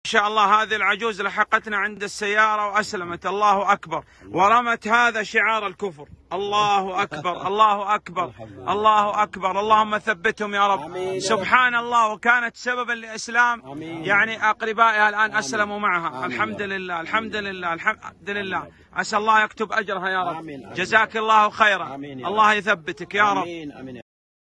شاء الله هذه العجوز لحقتنا عند السيارة وأسلمت. الله أكبر. ورمت هذا شعار الكفر. الله أكبر الله أكبر الله أكبر. اللهم ثبتهم يا رب. سبحان الله. وكانت سببا لإسلام يعني أقربائها الآن أسلموا معها. الحمد لله الحمد لله الحمد لله. أسأل الله يكتب أجرها يا رب. جزاك الله خيرا. الله يثبتك يا رب.